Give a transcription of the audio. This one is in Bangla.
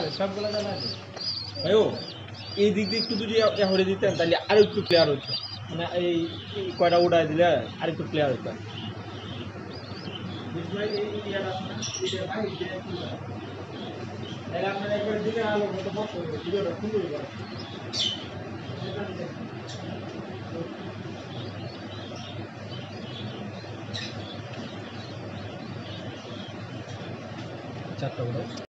সবগুলো জানা আছে ভাইও এই দিক দিয়ে একটু যদি হরে দিতেন তাহলে আরো একটু ক্লিয়ার হতো মানে এই কয়টা উড়াই দিলে আর একটু ক্লিয়ার হতো আপনার একবার দিলে আলো মতো বসে ভিডিওটা সুন্দর করে চারটা